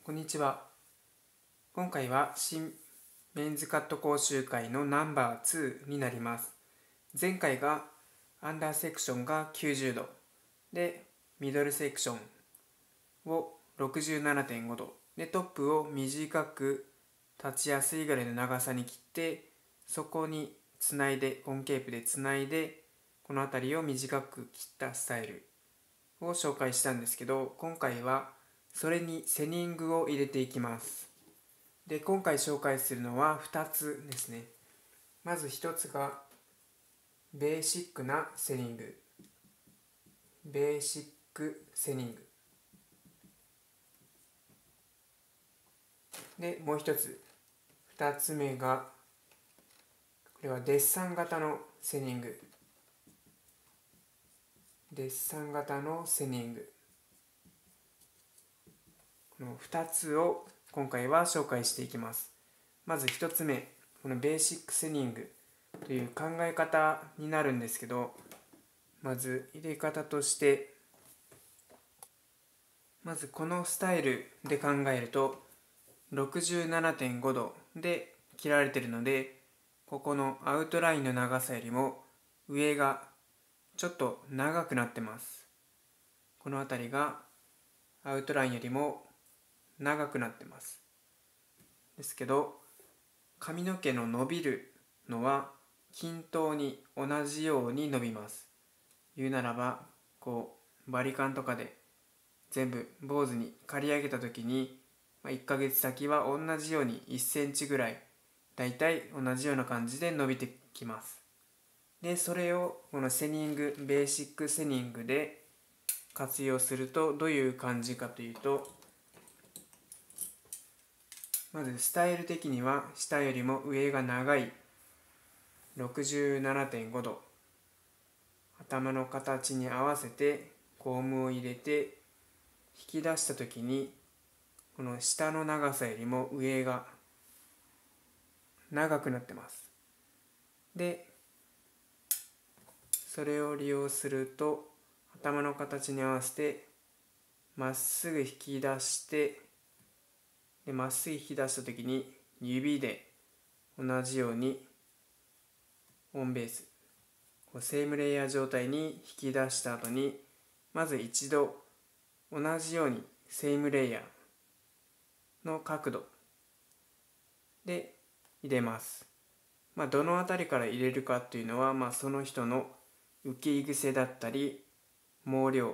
こんにちは。今回は新メンズカット講習会のナンバー2になります。前回がアンダーセクションが90度で、ミドルセクションを 67.5 度で、トップを短く立ちやすいぐらいの長さに切って、そこにつないでコンケープでつないで、この辺りを短く切ったスタイルを紹介したんですけど、今回はそれにセニングを入れていきます。で、今回紹介するのは2つですね。まず1つがベーシックなセニング。ベーシックセニング。で、もう一つ。2つ目が、これはデッサン型のセニング。デッサン型のセニング。この2つを今回は紹介していきます。まず1つ目、このベーシックセニングという考え方になるんですけど、まず入れ方として、まずこのスタイルで考えると 67.5 度で切られているので、ここのアウトラインの長さよりも上がちょっと長くなってます。この辺りがアウトラインよりも長くなってます。ですけど、髪の毛の伸びるのは均等に同じように伸びます。言うならば、バリカンとかで全部坊主に刈り上げた時に、1ヶ月先は同じように1センチぐらい、だいたい同じような感じで伸びてきます。で、それをこのセニング、ベーシックセニングで活用するとどういう感じかというと、まずスタイル的には下よりも上が長い 67.5 度、頭の形に合わせてコームを入れて引き出した時に、この下の長さよりも上が長くなってます。で、それを利用すると頭の形に合わせてまっすぐ引き出して、でまっすぐ引き出した時に指で同じようにオンベース、セームレイヤー状態に引き出した後に、まず一度同じようにセームレイヤーの角度で入れます。どの辺りから入れるかっていうのは、その人の受け癖だったり毛量、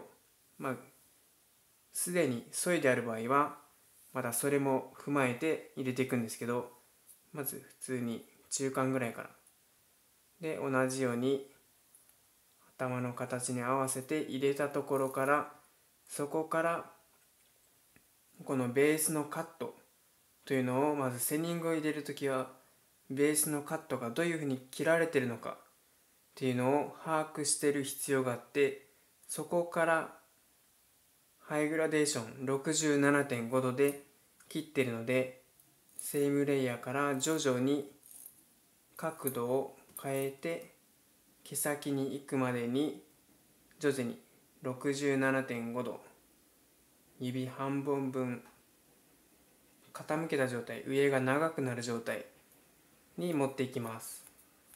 すでに削いである場合はまだそれも踏まえて入れていくんですけど、まず普通に中間ぐらいからで、同じように頭の形に合わせて入れたところから、そこからこのベースのカットというのを、まずセニングを入れるときはベースのカットがどういうふうに切られているのかっていうのを把握している必要があって、そこからハイグラデーション 67.5 度で切っているので、セームレイヤーから徐々に角度を変えて毛先に行くまでに徐々に 67.5 度、指半本分傾けた状態、上が長くなる状態に持っていきます。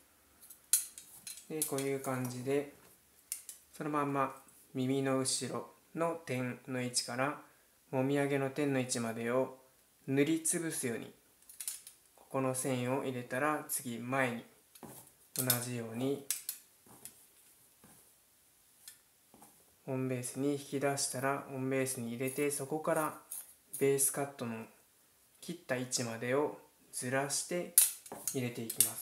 で、こういう感じでそのまんま耳の後ろの点の位置からもみあげの点の位置までを塗りつぶすように、ここの線を入れたら次前に同じようにオンベースに引き出したらオンベースに入れて、そこからベースカットの切った位置までをずらして入れていきます。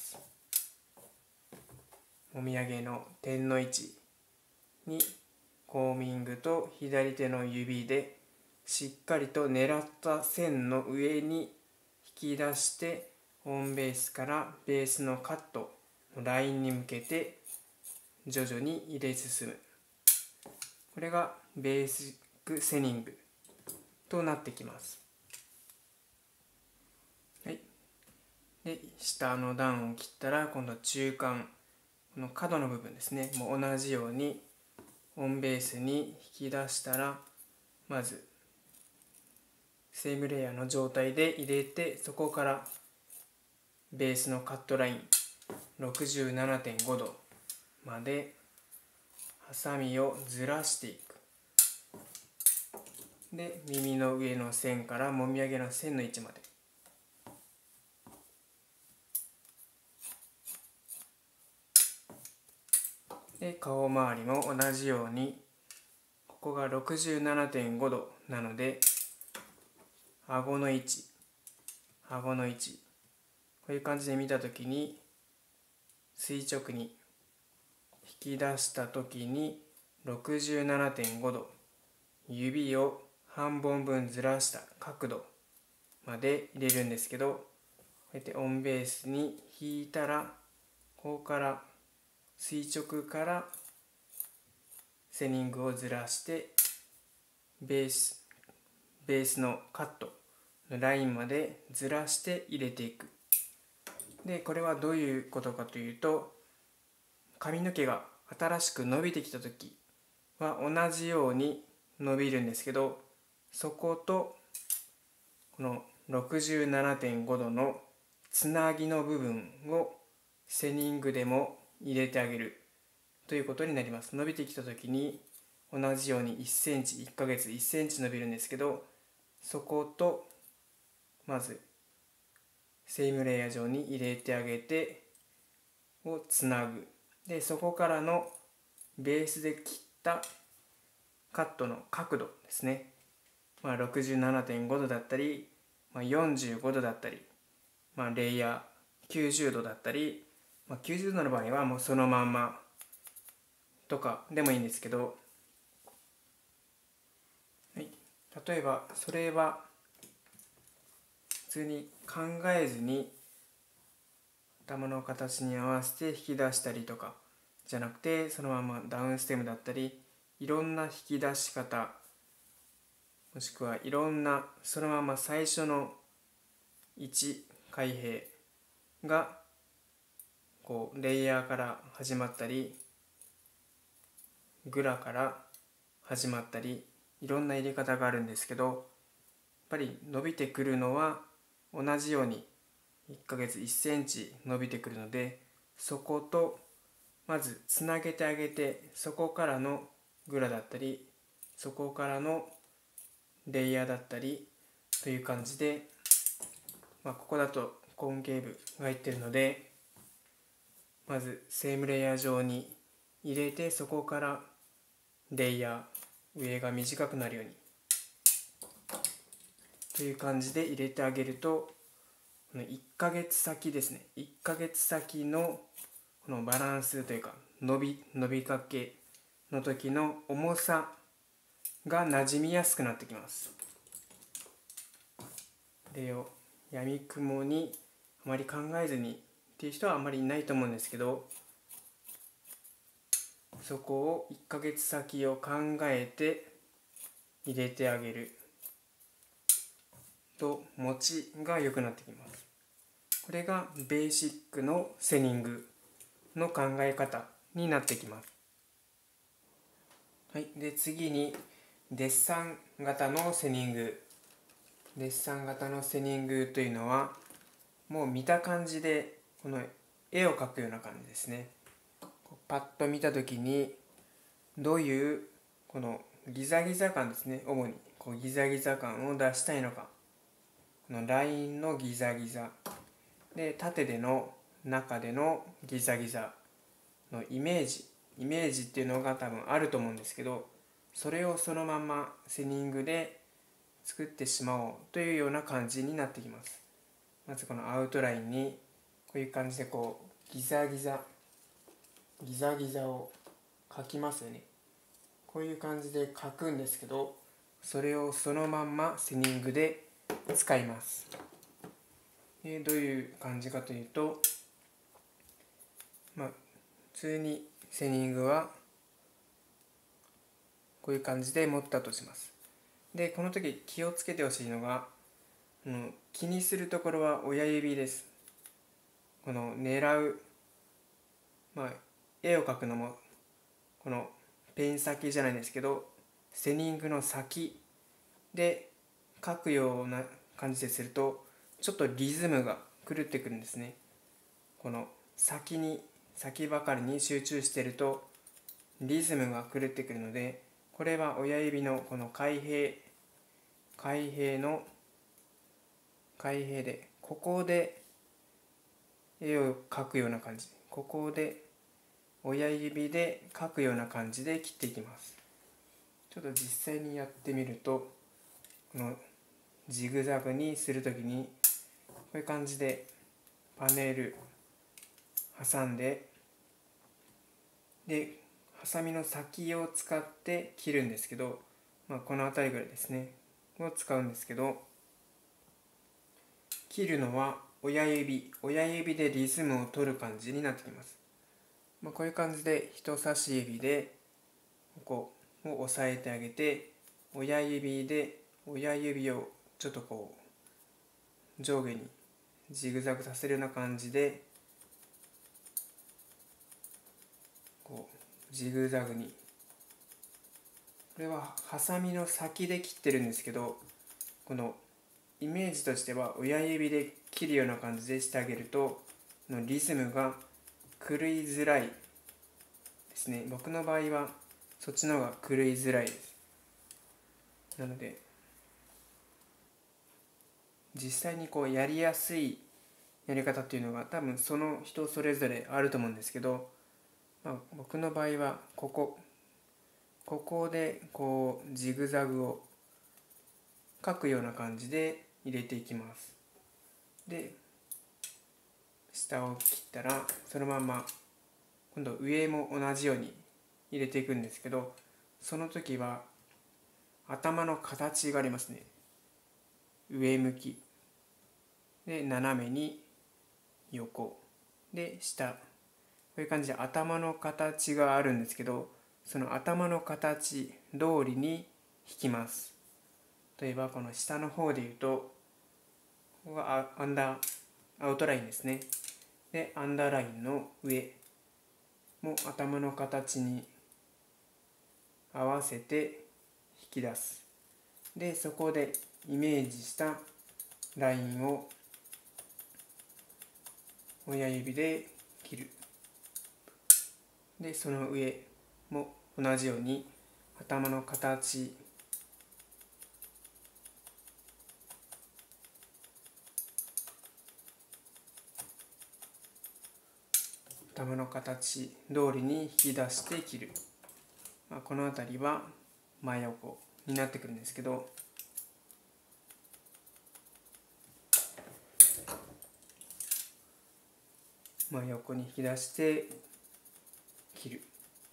もみあげの点の位置にコーミングと左手の指でしっかりと狙った線の上に引き出して、オンベースからベースのカットのラインに向けて徐々に入れ進む。これがベーシックセニングとなってきます。はい。で、下の段を切ったら今度は中間、この角の部分ですね、もう同じようにオンベースに引き出したら、まずセームレイヤーの状態で入れて、そこからベースのカットライン 67.5 度までハサミをずらしていく。で、耳の上の線からもみあげの線の位置まで。で、顔周りも同じように、ここが 67.5 度なので、顎の位置、こういう感じで見たときに、垂直に引き出したときに 67.5 度、指を半本分ずらした角度まで入れるんですけど、こうやってオンベースに引いたら、ここから垂直からセニングをずらしてベースのカットのラインまでずらして入れていく。で、これはどういうことかというと、髪の毛が新しく伸びてきた時は同じように伸びるんですけど、そことこの 67.5 度のつなぎの部分をセニングでも入れてあげるということになります。伸びてきた時に同じように1センチ、1ヶ月1センチ伸びるんですけど、そことまずセイムレイヤー状に入れてあげてをつなぐ。で、そこからのベースで切ったカットの角度ですね。67.5 度だったり、45度だったり、レイヤー90度だったり、90度の場合はもうそのまんまとかでもいいんですけど、はい、例えばそれは普通に考えずに頭の形に合わせて引き出したりとかじゃなくて、そのままダウンステムだったり、いろんな引き出し方、もしくはいろんなそのまま最初の1開閉がこうレイヤーから始まったり、グラから始まったり、いろんな入れ方があるんですけど、やっぱり伸びてくるのは同じように1ヶ月1センチ伸びてくるので、そことまずつなげてあげて、そこからのグラだったり、そこからのレイヤーだったりという感じで、ここだとコンケーブが入っているので、まずセームレイヤー状に入れて、そこからレイヤー、上が短くなるようにという感じで入れてあげると、この1ヶ月先ですね、1ヶ月先のこのバランスというか伸びかけの時の重さが馴染みやすくなってきます。これをやみくもにあまり考えずにっていう人はあまりいないと思うんですけど、そこを1ヶ月先を考えて入れてあげると持ちが良くなってきます。これがベーシックのセニングの考え方になってきます。はい、で次にデッサン型のセニング。デッサン型のセニングというのは、もう見た感じでこの絵を描くような感じですね。パッと見た時にどういうこのギザギザ感ですね、主にこうギザギザ感を出したいのか、このラインのギザギザで、縦での中でのギザギザのイメージっていうのが多分あると思うんですけど、それをそのままセニングで作ってしまおうというような感じになってきます。まずこのアウトラインにこういう感じでこうギザギザを描きますよね。こういう感じで描くんですけど、それをそのまんまセニングで使います。どういう感じかというと、普通にセニングはこういう感じで持ったとします。で、この時気をつけてほしいのが、気にするところは親指です。この狙う、絵を描くのもこのペン先じゃないんですけど、セニングの先で書くような感じでするとちょっとリズムが狂ってくるんですね。この先ばかりに集中しているとリズムが狂ってくるので、これは親指のこの開閉でここで絵を描くような感じ、ここで親指で描くような感じで切っていきます。ちょっと実際にやってみると、このジグザグにするときにこういう感じでパネル挟んで、でハサミの先を使って切るんですけど、この辺りぐらいですねを使うんですけど、切るのは親指でリズムを取る感じになってきます。こういう感じで人差し指でここを押さえてあげて、親指をちょっとこう上下にジグザグさせるような感じでこうジグザグに、これはハサミの先で切ってるんですけど、このイメージとしては親指で切るような感じでしてあげるとリズムが狂いづらいですね。僕の場合はそっちの方が狂いづらいです。なので実際にこうやりやすいやり方っていうのが多分その人それぞれあると思うんですけど、僕の場合はここでこうジグザグを描くような感じで入れていきます。で下を切ったらそのまま今度上も同じように入れていくんですけど、その時は頭の形がありますね。上向きで斜めに横で下、こういう感じで頭の形があるんですけど、その頭の形通りに引きます。例えばこの下の方でいうとここがアウトラインですね。でアンダーラインの上も頭の形に合わせて引き出す。でそこでイメージしたラインを親指で切る。でその上も同じように頭の形通りに引き出して切る。この辺りは真横になってくるんですけど、真横に引き出して切る。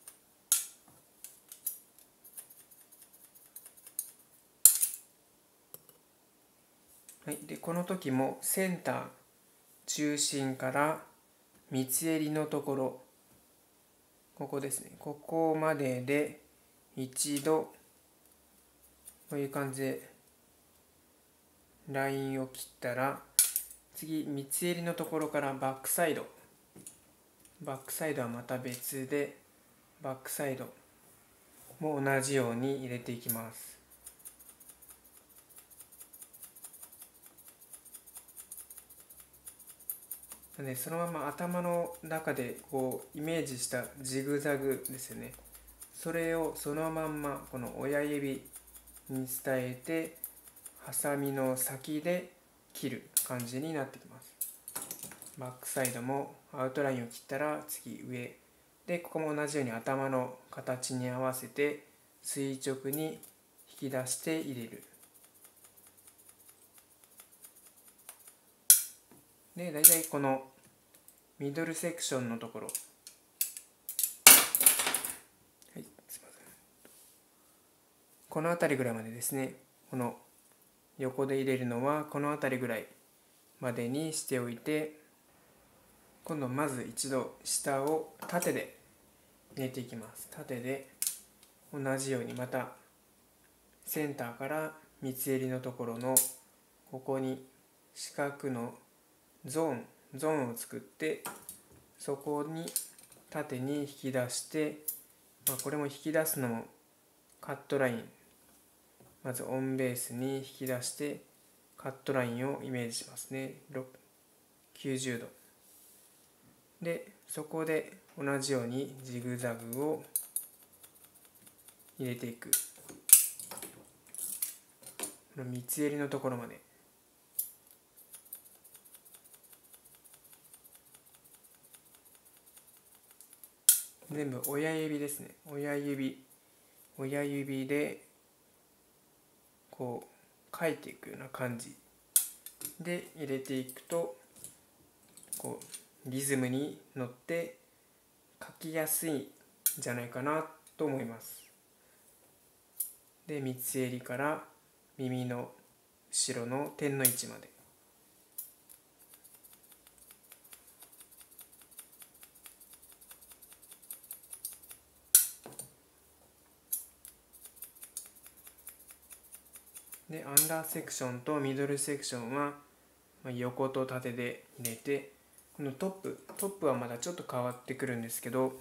はい、でこの時もセンター中心から三つ襟のところ、ここですね、ここまでで一度こういう感じでラインを切ったら、次三つ襟のところからバックサイドはまた別でバックサイドも同じように入れていきます。でそのまま頭の中でこうイメージしたジグザグですよね、それをそのまんまこの親指に伝えてハサミの先で切る感じになってきます。バックサイドもアウトラインを切ったら次上で、ここも同じように頭の形に合わせて垂直に引き出して入れる。で大体このミドルセクションのところ、この辺りぐらいまでですね、この横で入れるのはこの辺りぐらいまでにしておいて、今度まず一度下を縦で入れていきます。縦で同じようにまたセンターから三つ襟のところのここに四角のゾーンを作って、そこに縦に引き出して、これも引き出すのもカットラインまずオンベースに引き出してカットラインをイメージしますね。90度で、そこで同じようにジグザグを入れていく。この三つ襟のところまで。全部親指ですね。親指でこう書いていくような感じで入れていくと、こうリズムに乗って書きやすいんじゃないかなと思います。で、三つ襟から耳の後ろの点の位置まで。で、アンダーセクションとミドルセクションは横と縦で入れて、このトップはまだちょっと変わってくるんですけど、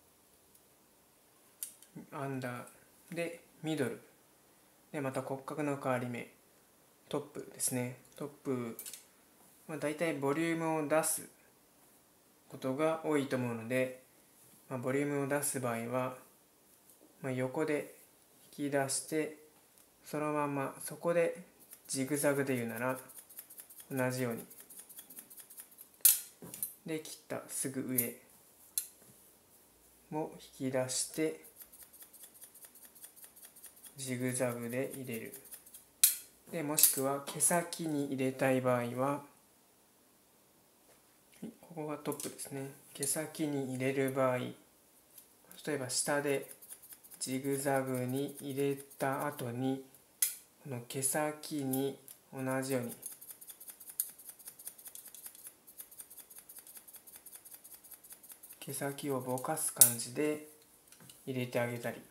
アンダーでミドルで、また骨格の変わり目、トップですね。トップ、だいたいボリュームを出すことが多いと思うので、ボリュームを出す場合は、横で引き出して、そのままそこでジグザグで言うなら同じようにで、切ったすぐ上も引き出してジグザグで入れる。で、もしくは毛先に入れたい場合は、ここがトップですね。毛先に入れる場合、例えば下でジグザグに入れた後に、この毛先に同じように毛先をぼかす感じで入れてあげたり、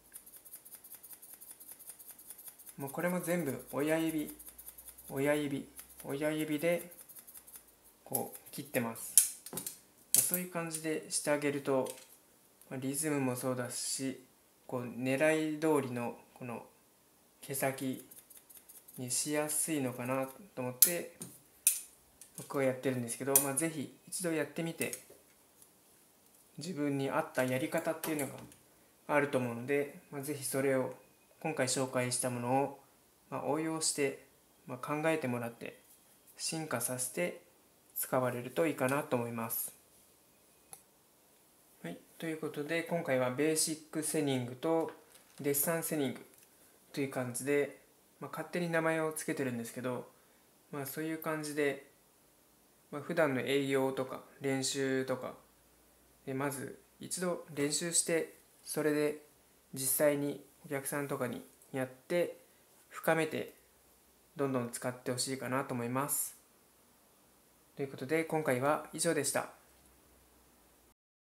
もうこれも全部親指でこう切ってます。そういう感じでしてあげると、リズムもそうだし、こう狙い通りのこの毛先にしやすいのかなと思って僕はやってるんですけど、ぜひ一度やってみて、自分に合ったやり方っていうのがあると思うので、ぜひそれを今回紹介したものを応用して、考えてもらって進化させて使われるといいかなと思います。はい、ということで今回はベーシックセニングとデッサンセニングという感じで、勝手に名前を付けてるんですけど、そういう感じで、普段の営業とか練習とかでまず一度練習して、それで実際にお客さんとかにやって深めてどんどん使ってほしいかなと思います。ということで今回は以上でした。